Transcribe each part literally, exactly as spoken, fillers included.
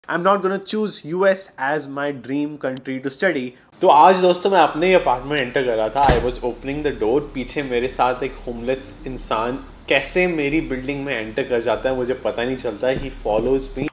I'm not gonna choose U S as my dream country to study. तो आज दोस्तों मैं अपने ही अपार्टमेंट एंटर कर रहा था. I was opening the door. पीछे मेरे साथ एक होमलेस इंसान कैसे मेरी बिल्डिंग में एंटर कर जाता है मुझे पता नहीं चलता. He follows me.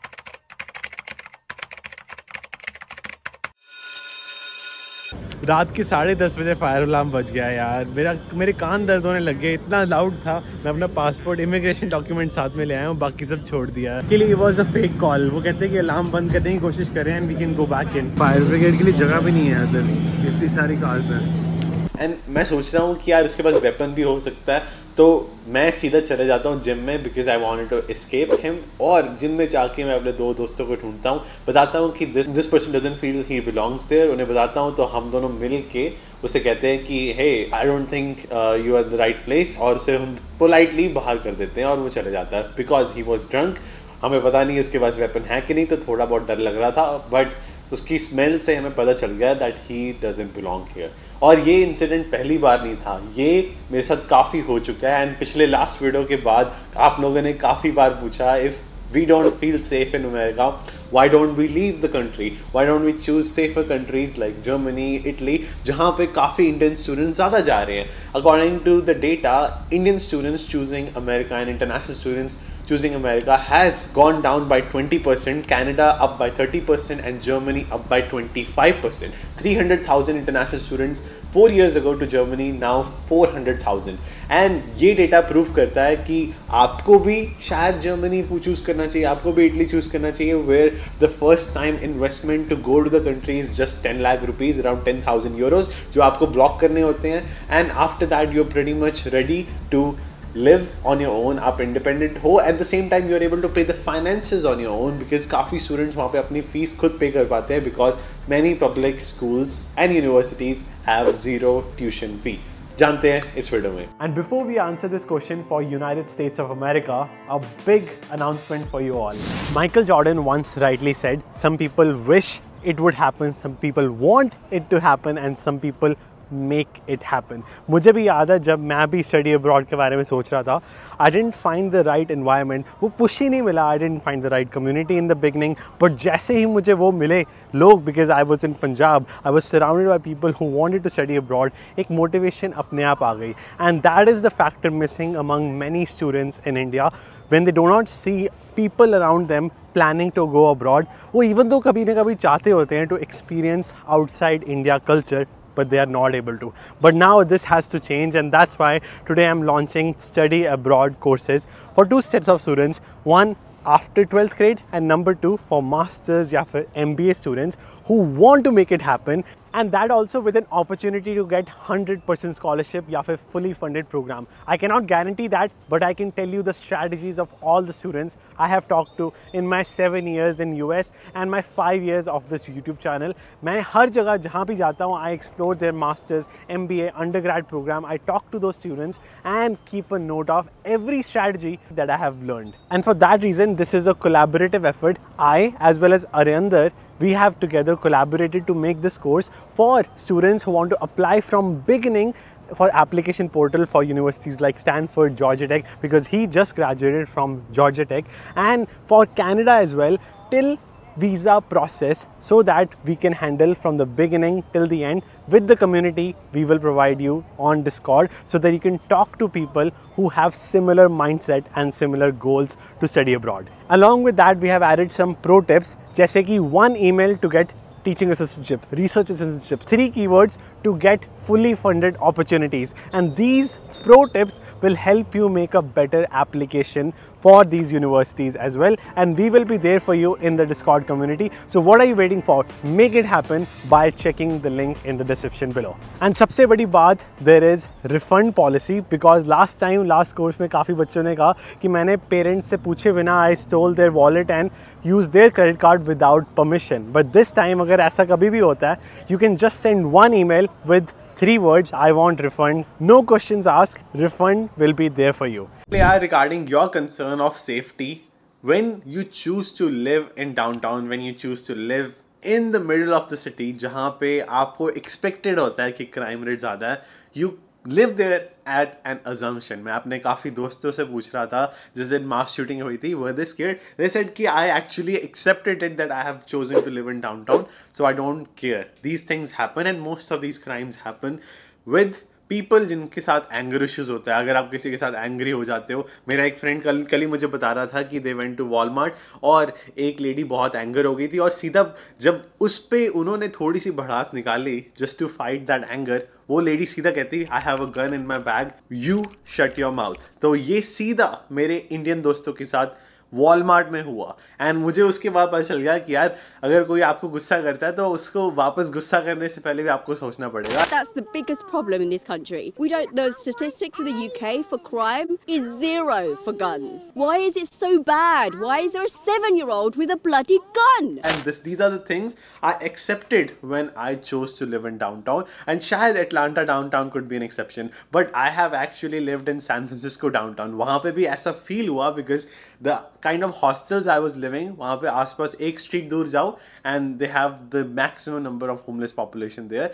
रात के साढ़े दस बजे फायर अलार्म बज गया यार. मेरा मेरे कान दर्द होने लग गए, इतना लाउड था. मैं अपना पासपोर्ट इमिग्रेशन डॉक्यूमेंट साथ में ले आया हूँ, बाकी सब छोड़ दिया. के लिए वॉज अ फेक कॉल. वो कहते हैं कि अलार्म बंद करने की कोशिश करें and we can go back in. Fire brigade के लिए जगह भी नहीं है इधर, इतनी सारी कार्स हैं. एंड मैं सोच रहा हूँ कि यार उसके पास वेपन भी हो सकता है, तो मैं सीधा चले जाता हूँ जिम में because I wanted to escape him. और जिम में जाके मैं अपने दो दोस्तों को ढूंढता हूँ, बताता हूँ कि this this person doesn't feel he belongs there. उन्हें बताता हूँ तो हम दोनों मिल के उसे कहते हैं कि hey I don't think you are the right place, और उसे हम पोलाइटली बाहर कर देते हैं और वो चले जाता है बिकॉज ही वॉज ड्रंक. हमें पता नहीं उसके पास वेपन है कि नहीं, तो थोड़ा बहुत डर लग रहा था, बट उसकी स्मेल से हमें पता चल गया that he doesn't belong here. और ये इंसिडेंट पहली बार नहीं था, ये मेरे साथ काफ़ी हो चुका है. एंड पिछले लास्ट वीडियो के बाद आप लोगों ने काफ़ी बार पूछा if we don't feel safe in America, why don't we leave the country? Why don't we choose safer countries like Germany, Italy, जहाँ पे काफ़ी Indian students ज़्यादा जा रहे हैं. According to the data, Indian students choosing America and international students choosing America has gone down by twenty percent, Canada up by thirty percent and Germany up by twenty-five percent. three hundred thousand international students four years ago to Germany, now four hundred thousand. And ये data prove करता है कि आपको भी शायद Germany choose करना चाहिए, आपको भी इटली चूज़ करना चाहिए, where the first time investment to go to the country is just ten lakh rupees, around ten thousand euros, जो आपको ब्लॉक करने होते हैं. And after that you're pretty much ready to live on your own. आप independent हो, at the same time you're able to pay the finances on your own because काफ़ी students वहाँ पे अपनी फीस खुद पे कर पाते हैं because many public schools and universities have zero tuition fee. जानते हैं इस वीडियो में. And before we answer this question for United States of America, a big announcement for you all. Michael Jordan once rightly said, some people wish it would happen, some people want it to happen and some people make it happen. मुझे भी याद है जब मैं भी study abroad के बारे में सोच रहा था, I didn't find the right environment. वो पुश ही नहीं मिला. I didn't find the right community in the beginning. But जैसे ही मुझे वो मिले लोग, because I was in Punjab, I was surrounded by people who wanted to study abroad, एक motivation अपने आप आ गई. And that is the factor missing among many students in India when they do not see people around them planning to go abroad. वो even though कभी ना कभी चाहते होते हैं to experience outside India culture, but they are not able to. But now this has to change, and that's why today I'm launching study abroad courses for two sets of students. One after twelfth grade and number two for masters या फिर M B A students who want to make it happen, and that also with an opportunity to get one hundred percent scholarship या फिर fully funded program. I cannot guarantee that, but I can tell you the strategies of all the students I have talked to in my seven years in U S and my five years of this YouTube channel. मैं हर जगह जहाँ भी जाता हूँ, I explore their masters, M B A, undergrad program. I talk to those students and keep a note of every strategy that I have learned. And for that reason, this is a collaborative effort. I, as well as Ariander, we have together collaborated to make this course for students who want to apply from beginning for application portal for universities like Stanford, Georgia Tech, because he just graduated from Georgia Tech, and for Canada as well, till visa process, so that we can handle from the beginning till the end with the community we will provide you on Discord, so that you can talk to people who have similar mindset and similar goals to study abroad. Along with that, we have added some pro tips, जैसे कि one email to get teaching assistantship, research assistantship, three keywords to get fully funded opportunities, and these pro tips will help you make a better application for these universities as well, and we will be there for you in the Discord community. So what are you waiting for? Make it happen by checking the link in the description below. And सबसे बड़ी बात, there is refund policy, because last time last course में काफ़ी बच्चों ने कहा कि मैंने parents से पूछे बिना I stole their wallet and used their credit card without permission. But this time अगर ऐसा कभी भी होता है, you can just send one email with three words, I want refund, no questions asked, refund will be there for you. Regarding your concern of safety, when you choose to live in downtown, when you choose to live in the middle of the city, जहाँ पे आपको expected होता है कि crime rate ज़्यादा है, you live there at an assumption. मैं अपने काफ़ी दोस्तों से पूछ रहा था जिस दिन मास शूटिंग हुई थी, were they scared? They said कि I actually accepted it that I have chosen to live in downtown, so I don't care. These things happen and most of these crimes happen with people जिनके साथ anger issues होता है. अगर आप किसी के साथ एंग्री हो जाते हो, मेरा एक फ्रेंड कल कल ही मुझे बता रहा था कि दे वेंट टू वॉलमार्ट और एक लेडी बहुत एंगर हो गई थी और सीधा जब उस पे उन्होंने थोड़ी सी भड़ास निकाली just to fight that anger, वो लेडी सीधा कहती I have a gun in my bag, you shut your mouth. तो ये सीधा मेरे इंडियन दोस्तों के साथ वॉलमार्ट में हुआ एंड मुझे उसके बाद पता चल गया कि यार अगर कोई आपको गुस्सा करता है तो उसको वापस गुस्सा करने से पहले भी आपको सोचना पड़ेगा. That's the biggest problem in this country. We don't, the statistics in the U K for crime is zero for guns. Why is it so bad? Why is there a seven-year-old with a bloody gun? And this, these are the things I accepted when I chose to live in downtown. And शायद Atlanta downtown could be an exception, but I have actually lived in San Francisco downtown. वहाँ पे भी ऐसा feel हुआ because the kind of hostels I was living, वहाँ पे आसपास एक street दूर जाओ and they have the maximum number of homeless population there.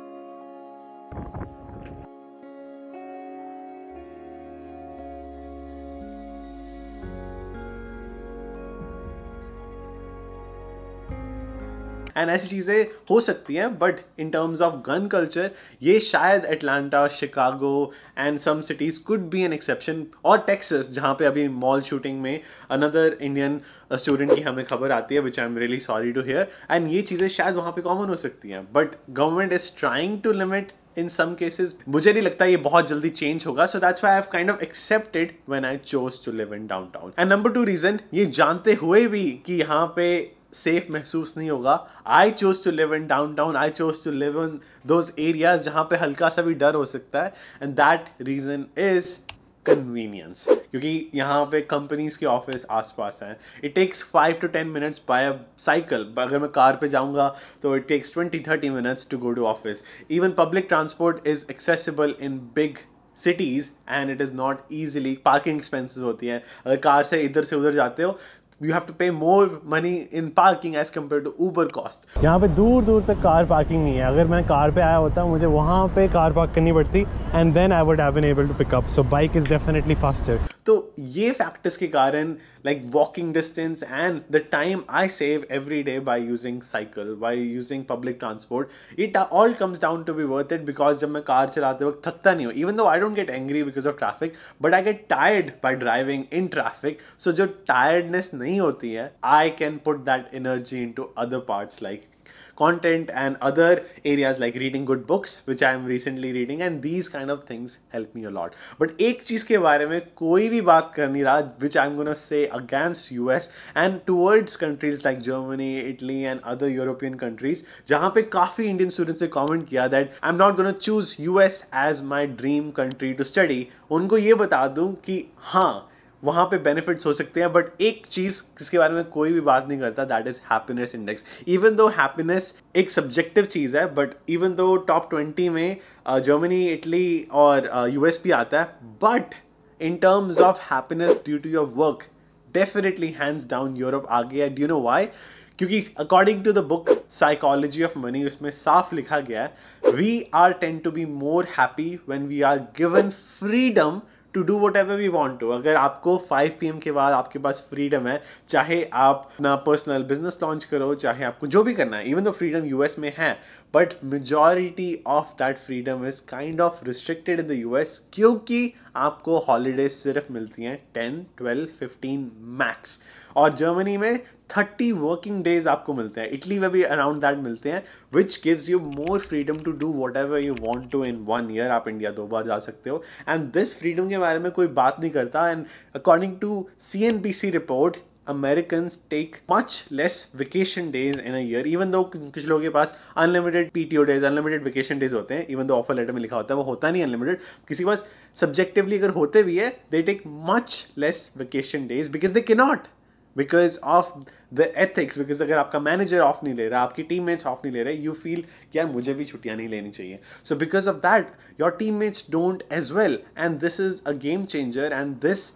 And ऐसी चीज़ें हो सकती हैं, but in terms of gun culture ये शायद Atlanta, Chicago and some cities could be an exception, और टेक्सास जहाँ पे अभी मॉल शूटिंग में अनदर इंडियन स्टूडेंट की हमें खबर आती है which I am really sorry to hear, and ये चीज़ें शायद वहाँ पे कॉमन हो सकती हैं, but government is trying to limit in some cases. मुझे नहीं लगता ये बहुत जल्दी चेंज होगा, so that's why I've kind of accepted when I chose to live in downtown. And number two reason, ये जानते हुए भी कि यहाँ पे सेफ महसूस नहीं होगा, I chose to live in downtown, I chose to live in those areas जहाँ पे हल्का सा भी डर हो सकता है, and that reason is convenience, क्योंकि यहाँ पे कंपनीज के ऑफिस आसपास हैं. It takes five to ten minutes by a cycle. अगर मैं कार पे जाऊँगा तो it takes twenty thirty minutes to go to office. Even public transport is accessible in big cities and it is not easily. Parking expenses होती हैं, अगर car से इधर से उधर जाते हो you have to pay more money in parking as compared to Uber cost. यहाँ पे दूर दूर तक कार पार्किंग नहीं है. अगर मैं कार पे आया होता मुझे वहाँ पे कार पार्क करनी पड़ती and then I would have been able to pick up. So bike is definitely faster. तो ये फैक्टर्स के कारण like walking distance and the time I save every day by using cycle, by using public transport, it all comes down to be worth it because जब मैं car चलाते वक्त थकता नहीं हूँ. Even though I don't get angry because of traffic, but I get tired by driving in traffic. So जो tiredness नहीं होती है, I can put that energy into other parts like content and other areas like reading good books, which I am recently reading, and these kind of things help me a lot. But एक चीज़ के बारे में कोई भी बात कर नहीं रहा, which I'm gonna say against U S and towards countries like Germany, Italy and other European countries, जहाँ पे काफ़ी Indian students ने comment किया that I'm not gonna choose U S as my dream country to study. उनको ये बता दूँ कि हाँ वहाँ पे बेनिफिट्स हो सकते हैं, बट एक चीज़ जिसके बारे में कोई भी बात नहीं करता, that is happiness index. Even though happiness एक सब्जेक्टिव चीज़ है, but even though top twenty में जर्मनी, इटली और यूएस भी आता है, but in terms of happiness due to your work definitely hands down Europe आगे है. Do you know why? क्योंकि according to the book psychology of money, उसमें साफ लिखा गया है we are tend to be more happy when we are given freedom to do whatever we want to. अगर आपको फाइव पी एम के बाद आपके पास फ्रीडम है, चाहे आप अपना पर्सनल बिजनेस लॉन्च करो, चाहे आपको जो भी करना है, इवन दो फ्रीडम यूएस में है, but majority of that freedom is kind of restricted in the US, क्योंकि आपको हॉलीडेज सिर्फ मिलती हैं टेन, ट्वेल्व, फिफ्टीन मैक्स, और जर्मनी में थर्टी वर्किंग डेज आपको मिलते हैं. इटली में भी अराउंड दैट मिलते हैं, which gives you more freedom to do whatever you want to in one year. आप इंडिया दो बार जा सकते हो, एंड दिस फ्रीडम के बारे में कोई बात नहीं करता. And according to C N B C report, Americans take much less vacation days in a year, even though कुछ लोगों के पास unlimited P T O days, unlimited vacation days होते हैं, even though offer letter में लिखा होता है वो होता नहीं unlimited. किसी के पास subjectively अगर होते भी है, they take much less vacation days because they cannot, because of the ethics, because अगर आपका मैनेजर ऑफ नहीं ले रहा, आपकी टीममेट्स ऑफ नहीं ले रहे, you feel कि यार मुझे भी छुट्टियाँ नहीं लेनी चाहिए. So because of that, your teammates don't as well, and this is a game changer, and this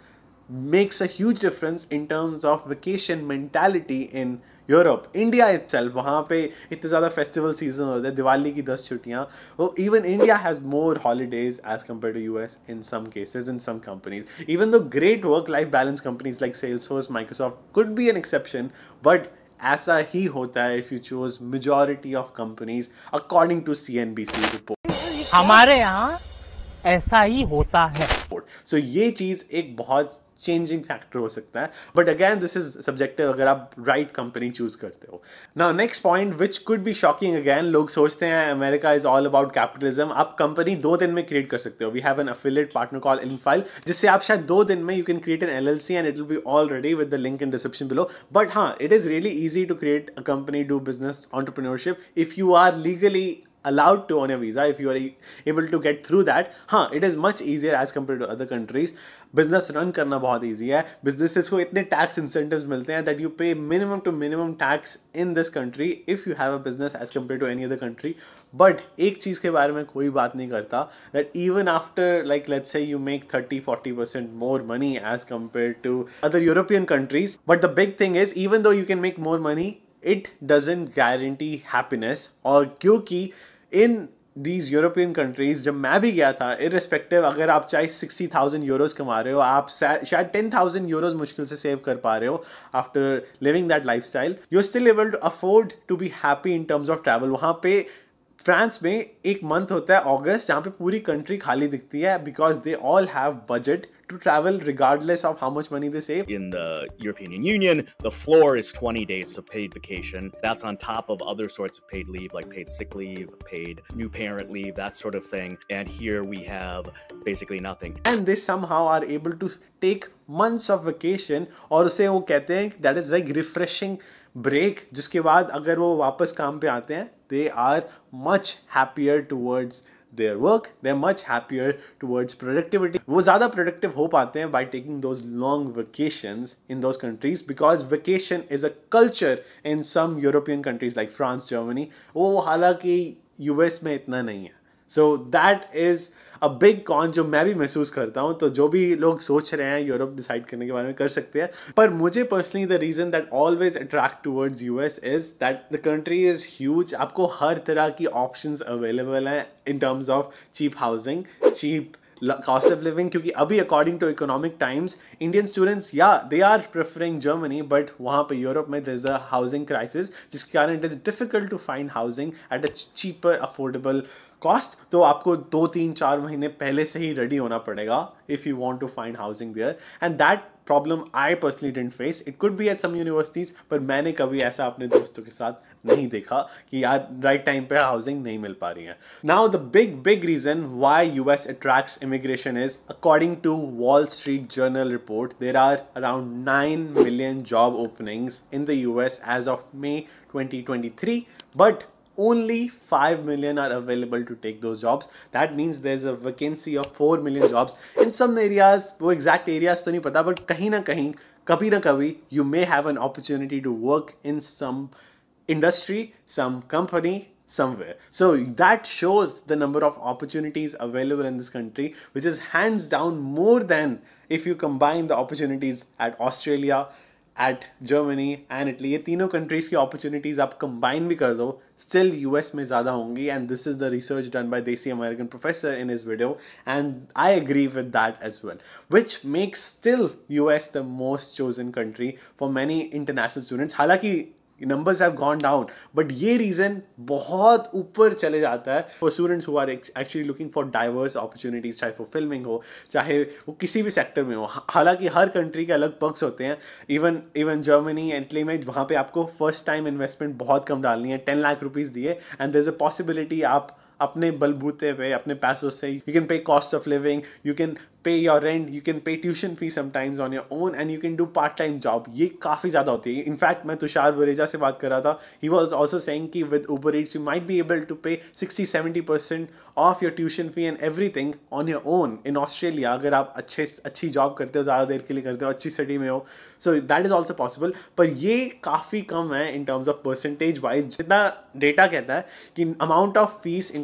makes a huge difference in terms of vacation mentality in Europe. India itself, वहाँ पे इतने ज़्यादा फेस्टिवल सीजन होते हैं, दिवाली की दस छुट्टियाँ, वो even India has more holidays as compare to US in some cases in some companies. Even though great work life balance companies like Salesforce, Microsoft could be an exception, but ऐसा ही होता है if you choose majority of companies according to C N B C report. हमारे यहाँ ऐसा ही होता है. सो so, ये चीज़ एक बहुत चेंजिंग फैक्टर हो सकता है, but again this is subjective अगर आप राइट कंपनी चूज करते हो. Now next point which could be shocking again, लोग सोचते हैं America is all about capitalism. आप कंपनी दो दिन में क्रिएट कर सकते हो. We have an affiliate partner call Incfile, जिससे आप शायद दो दिन में you can create an LLC and it will be all ready with the link in description below. But हाँ, it is really easy to create a company, do business, entrepreneurship if you are legally allowed to on a visa, if you are able to get through that. हाँ, it is much easier as compared to other countries. Business run करना बहुत easy है. Businesses को इतने tax incentives मिलते हैं that you pay minimum to minimum tax in this country if you have a business as compared to any other country. But एक चीज़ के बारे में कोई बात नहीं करता, that even after like let's say you make thirty to forty percent more money as compared to other European countries, but the big thing is even though you can make more money, it doesn't guarantee happiness. और क्योंकि in these European countries जब मैं भी गया था, irrespective अगर आप चाहे सिक्सटी थाउजेंड यूरोज कमा रहे हो, आप शायद टेन थाउजेंड यूरोज मुश्किल से सेव कर पा रहे हो after living that lifestyle, you are still able to afford to be happy in terms of travel. वहाँ पे फ्रांस में एक मंथ होता है अगस्त, जहाँ पे पूरी कंट्री खाली दिखती है because they all have budget to travel regardless of how much money they save. In the European Union, the floor is twenty days of paid vacation. That's on top of other sorts of paid leave like paid sick leave, paid new parent leave, that sort of thing. And here we have basically nothing. And they somehow are able to take months of vacation और उसे वो कहते हैं that is like refreshing break, जिसके बाद अगर वो वापस काम पे आते हैं, they are much happier towards their work, they're much happier towards productivity. वो ज़्यादा productive हो पाते हैं by taking those long vacations in those countries, because vacation is a culture in some European countries like France, Germany. वो हालांकि US में इतना नहीं है. So that is a big con जो मैं भी महसूस करता हूँ. तो जो भी लोग सोच रहे हैं यूरोप डिसाइड करने के बारे में कर सकते हैं, पर मुझे personally the reason that always attract towards US is that the country is huge. आपको हर तरह की ऑप्शंस अवेलेबल हैं in terms of cheap housing, cheap cost of living. क्योंकि अभी according to Economic Times Indian students या they are preferring Germany, but वहाँ पे यूरोप में there is a housing crisis, जिसके कारण it is difficult to find housing at a cheaper affordable cost. तो आपको दो तीन चार महीने पहले से ही रेडी होना पड़ेगा if you want to find housing there. And that problem I personally didn't face. It could be at some universities, पर मैंने कभी ऐसा अपने दोस्तों के साथ नहीं देखा कि यार राइट टाइम पे हाउसिंग नहीं मिल पा रही है. Now the big big reason why US attracts immigration is, according to Wall Street Journal report, there are around nine million job openings in the US as of May twenty twenty-three, but only five million are available to take those jobs. That means there's a vacancy of four million jobs in some areas. वो exact areas तो नहीं पता, but कहीं ना कहीं कभी ना कभी you may have an opportunity to work in some industry, some company somewhere. So that shows the number of opportunities available in this country, which is hands down more than if you combine the opportunities at Australia, at Germany and Italy. ये तीनों countries की opportunities आप combine भी कर दो, still U S में ज़्यादा होंगी. And this is the research done by Desi American professor in his video, and I agree with that as well, which makes still U S the most chosen country for many international students. हालांकि numbers have gone down, but ये reason बहुत ऊपर चले जाता है for students who are actually looking for diverse opportunities, चाहे वो filming हो, चाहे वो किसी भी sector में हो. हालांकि हर country के अलग perks होते हैं. even even Germany, Italy में वहाँ पे आपको first time investment बहुत कम डालनी है, ten लाख रुपीस दिए, and there's a possibility आप अपने बलबूते पे, अपने पैसों से you can pay cost of living, you can pay your rent, you can pay tuition fee sometimes on your own, and you can do part time job. ये काफ़ी ज़्यादा होती है. इनफैक्ट मैं तुषार बरेजा से बात कर रहा था, he was also saying कि with Uber Eats you might be able to pay sixty to seventy percent of your tuition fee and everything on your own in Australia, अगर आप अच्छे अच्छी जॉब करते हो, ज़्यादा देर के लिए करते हो, अच्छी सिटी में हो. So that is also possible, पर ये काफ़ी कम है in terms of percentage wise. जितना डेटा कहता है कि amount of fees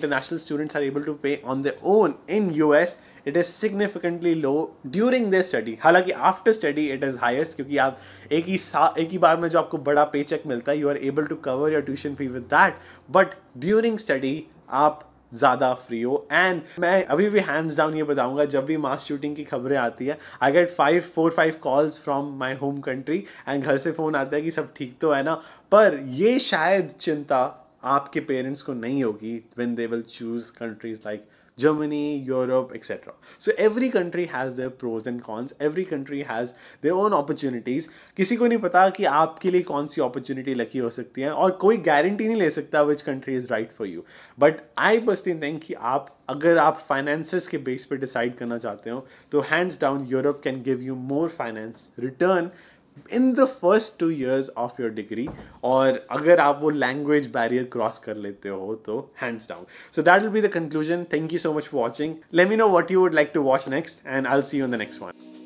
international students are able to pay on their own in U S, it is significantly low during their study. हालांकि after study it is highest, क्योंकि आप एक ही सा एक ही बार में जो आपको बड़ा paycheck मिलता है, you are able to cover your tuition fee with that. But during study आप ज़्यादा फ्री हो. एंड मैं अभी भी हैंड्स डाउन ये बताऊंगा, जब भी मास शूटिंग की खबरें आती है, I get five four five calls from my home country and घर से फ़ोन आता है कि सब ठीक तो है ना. पर ये शायद चिंता आपके पेरेंट्स को नहीं होगी when they will choose countries like Germany, Europe, et cetera. So every country has their pros and cons. Every country has their own opportunities. किसी को नहीं पता कि आपके लिए कौन सी opportunity लकी हो सकती है, और कोई गारंटी नहीं ले सकता which country is right for you. But I personally think कि आप अगर आप finances के base पे decide करना चाहते हो, तो hands down Europe can give you more finance return in the first two years of your degree. और अगर आप वो language barrier cross कर लेते हो तो hands down. So that will be the conclusion. Thank you so much for watching. Let me know what you would like to watch next, and I'll see you in the next one.